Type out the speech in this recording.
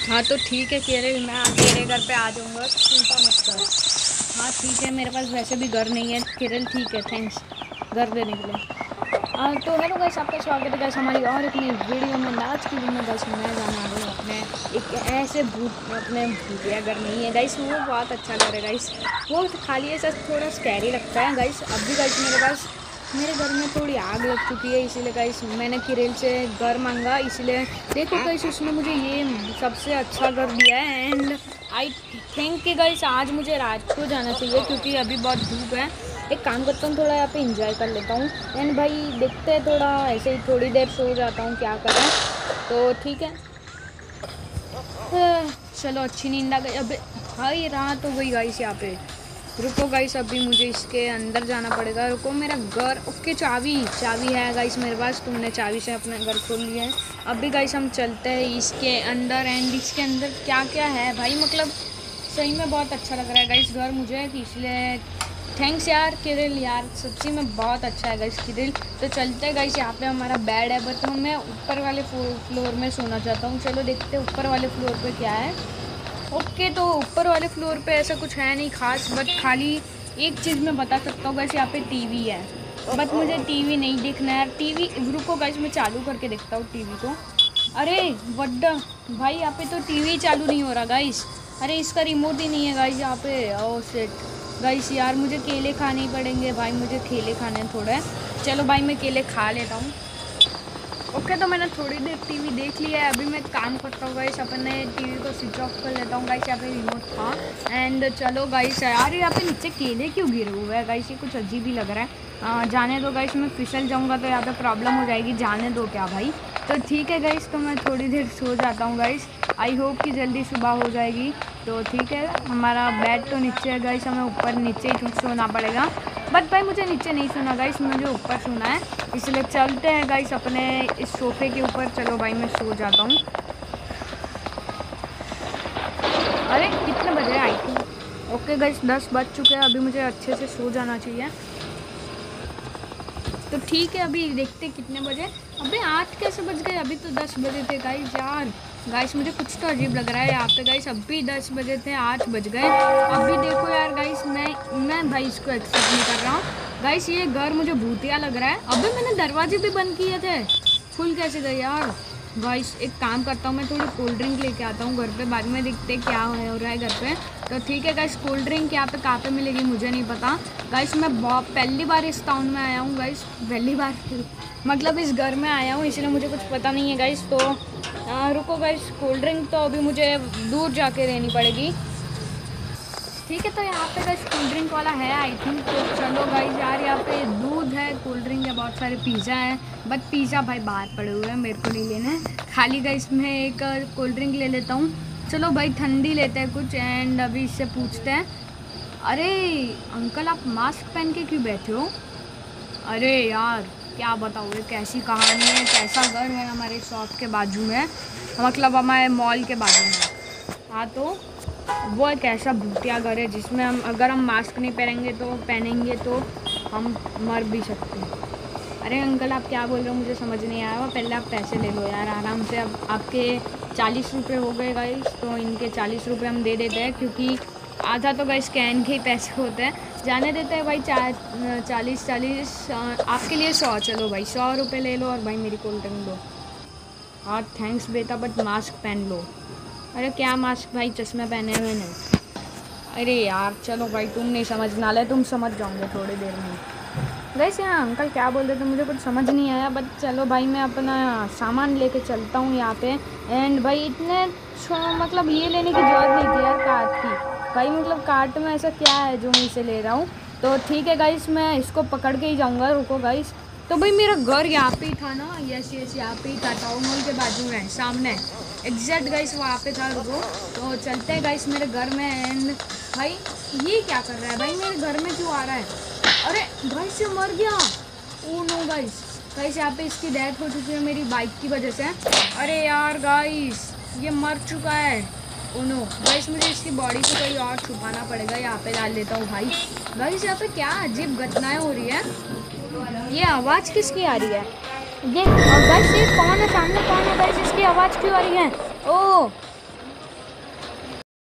हाँ तो ठीक है केरल, मैं तेरे घर पे आ जाऊँगा, चिंता मत कर। हाँ ठीक है, मेरे पास वैसे भी घर नहीं है केरल, ठीक है, थैंक्स घर देने के लिए। तो हेलो गाइस, आपका स्वागत है गाइस हमारी और एक नई वीडियो में। आज की वीडियो में गाइस मैं जाने आ रहा हूँ अपने एक ऐसे अपने भूतिया घर नहीं है गाइस, वो बहुत अच्छा घर है गाइस। वो खाली ऐसा थोड़ा स्कैरी लगता है गाइस। अब भी गाइस मेरे घर में थोड़ी आग लग चुकी है, इसीलिए गाइस मैंने किरेल से घर मांगा। इसीलिए देखो गाइस, उसने मुझे ये सबसे अच्छा घर दिया है। एंड आई थिंक कि गाइस आज मुझे रात को जाना चाहिए क्योंकि अभी बहुत धूप है। एक काम करता हूँ, थोड़ा यहाँ पे इंजॉय कर लेता हूँ। एंड भाई देखते हैं, थोड़ा ऐसे ही थोड़ी देर सो जाता हूँ, क्या करें। तो ठीक है, चलो अच्छी नींद आ गई। अबे भाई रात हो गई गाइस यहाँ पे। रुको गाइस, अभी मुझे इसके अंदर जाना पड़ेगा। रुको, मेरा घर, ओके चाबी है गाइस मेरे पास। तुमने चाबी से अपना घर खोल लिया है। अभी गाइस हम चलते हैं इसके अंदर। एंड इसके अंदर क्या क्या है भाई, मतलब सही में बहुत अच्छा लग रहा है गाइस घर मुझे, इसलिए थैंक्स यार किरिल, यार सच्ची में बहुत अच्छा है गाइस किरिल। तो चलते हैं गाइस, यहाँ पे हमारा बेड है, बट मैं ऊपर वाले फ्लोर में सोना चाहता हूँ। चलो देखते हैं ऊपर वाले फ्लोर पे क्या है। ओके, तो ऊपर वाले फ्लोर पे ऐसा कुछ है नहीं खास, बट खाली एक चीज़ मैं बता सकता हूँ गाइस, यहाँ पे टीवी है, बट मुझे टीवी नहीं देखना है यार। टीवी रुको गाइस, मैं चालू करके देखता हूँ टीवी को। अरे वड्डा भाई, यहाँ पे तो टीवी चालू नहीं हो रहा गाइस। अरे इसका रिमोट ही नहीं है गाइस यहाँ पे। ओह शिट गाइस, यार मुझे केले खाने ही पड़ेंगे भाई, मुझे केले खाने हैं थोड़े। चलो भाई मैं केले खा लेता हूँ। ओके, तो मैंने थोड़ी देर टीवी देख लिया है। अभी मैं काम करता हूँ गाइस, अपने टीवी को स्विच ऑफ कर लेता हूँ गाइस। यहाँ पे रिमोट था। एंड चलो गाइस, यार यहाँ पे नीचे केले क्यों गिरे हुए हैं गाइस, ये कुछ अजीब ही लग रहा है। जाने दो गाइस, मैं फिसल जाऊँगा तो यहाँ पे प्रॉब्लम हो जाएगी, जाने दो क्या भाई। तो ठीक है गाइस, तो मैं थोड़ी देर सो जाता हूँ गाइस। आई होप कि जल्दी सुबह हो जाएगी। तो ठीक है, हमारा बेड तो नीचे है गाइस, हमें ऊपर नीचे ही सोना पड़ेगा। बट भाई मुझे नीचे नहीं सोना गाइस, मुझे ऊपर सोना है, इसलिए चलते हैं गाइस अपने इस सोफे के ऊपर। चलो भाई मैं सो जाता हूँ। अरे कितने बजे आई थी? ओके गाइस 10 बज चुके हैं, अभी मुझे अच्छे से सो जाना चाहिए। तो ठीक है, अभी देखते कितने बजे। अबे 8 कैसे बज गए, अभी तो 10 बजे थे गाइस। यार गाइस मुझे कुछ तो अजीब लग रहा है यहाँ पे गाइस। अभी 10 बजे थे, 8 बज गए। अभी देखो यार गाइस, मैं भाई इसको एक्सेप्ट नहीं कर रहा हूँ गाइस, ये घर मुझे भूतिया लग रहा है। अभी मैंने दरवाजे भी बंद किए थे, खुल कैसे गए यार। गाइस एक काम करता हूँ, मैं थोड़ी कोल्ड ड्रिंक लेके आता हूँ घर पे, बाद में देखते क्या हो रहा है घर पे। तो ठीक है गाइस, कोल्ड ड्रिंक यहाँ पे कहाँ पे मिलेगी मुझे नहीं पता गाइस। मैं बहुत पहली बार इस टाउन में आया हूँ गाइस, पहली बार मतलब इस घर में आया हूँ, इसलिए मुझे कुछ पता नहीं है गाइस। तो रुको गाइस, कोल्ड ड्रिंक तो अभी मुझे दूर जाके लेनी पड़ेगी। ठीक है, तो यहाँ पे गाइस कोल्ड ड्रिंक वाला है आई थिंक। तो चलो गाइस, यार यहाँ पे दूध है, कोल्ड ड्रिंक है, बहुत सारे पिज़्ज़ा है, बट पिज़्ज़ा भाई बाहर पड़े हुए हैं, मेरे को नहीं लेना है। खाली गाइस मैं एक कोल्ड ड्रिंक ले लेता हूँ। चलो भाई ठंडी लेते हैं कुछ। एंड अभी इससे पूछते हैं। अरे अंकल, आप मास्क पहन के क्यों बैठे हो? अरे यार क्या बताओ, ये कैसी कहानी है, कैसा घर है हमारे शॉप के बाजू में, मतलब हमारे मॉल के बाजू में। हाँ, तो वो एक ऐसा भूतिया घर है जिसमें हम अगर हम मास्क नहीं पहनेंगे तो हम मर भी सकते हैं। अरे अंकल आप क्या बोल रहे हो, मुझे समझ नहीं आया। पहले आप पैसे ले लो यार आराम से। अब आपके 40 रुपये हो गए गाइस, तो इनके 40 रुपये हम दे देते हैं, क्योंकि आधा तो गाइस स्कैन के ही पैसे होते हैं। जाने देते हैं भाई, 40 आपके लिए 100। चलो भाई 100 रुपये ले लो और भाई मेरी कोल्ड ड्रिंक दो। हाँ थैंक्स बेटा, बट मास्क पहन लो। अरे क्या मास्क भाई, चश्मे पहने हुए नहीं। अरे यार चलो भाई, तुम नहीं समझना ले, तुम समझ जाओगे थोड़ी देर में। वैसे यहाँ अंकल क्या बोल रहे थे मुझे कुछ समझ नहीं आया, बट चलो भाई मैं अपना सामान लेके चलता हूँ यहाँ पे। एंड भाई इतने मतलब ये लेने की ज़रूरत नहीं थी यार कार्ट की भाई, मतलब कार्ट में ऐसा क्या है जो मैं इसे ले रहा हूँ। तो ठीक है गाइस, मैं इसको पकड़ के ही जाऊँगा। रुको गाइस, तो भाई मेरा घर यहाँ पे ही था ना, यस यहाँ पे ही था, टाउन हॉल के बाजू में सामने एग्जैक्ट गाइस वहाँ पे था। रुको, तो चलते हैं गाइस मेरे घर में। एंड भाई ये क्या कर रहा है भाई, मेरे घर में क्यों आ रहा है? अरे भाई से मर गया। ओ नो गाइस यहाँ पे इसकी डेथ हो चुकी है मेरी बाइक की वजह से। अरे यार गाइस ये मर चुका है। ओ नो गाइस, मुझे इसकी बॉडी को कहीं और छुपाना पड़ेगा, यहाँ पे डाल लेता हूँ भाई। गाइस यहाँ पे क्या अजीब घटनाएं हो रही है, ये आवाज़ किसकी आ रही है? ये गाइस ये कौन है सामने, कौन है गाइस, इसकी आवाज़ क्यों आ रही है? ओह